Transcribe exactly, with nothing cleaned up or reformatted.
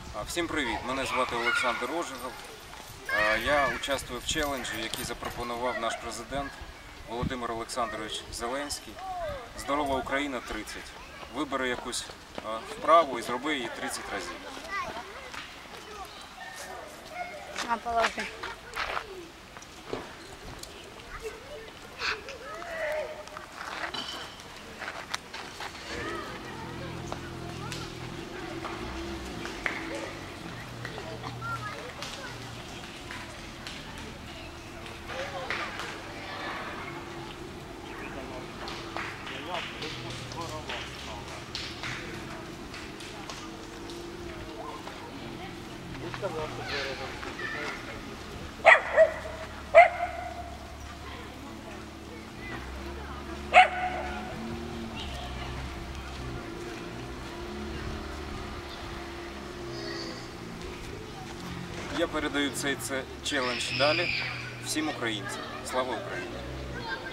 Всім привіт! Мене звати Олександр Ожегов. Я участвую в челенджі, який запропонував наш президент Володимир Олександрович Зеленський. Здорова Україна тридцять. Вибери якусь вправу і зроби її тридцять разів. А, положи. Я передаю цей челендж далі всім українцям. Слава Україні!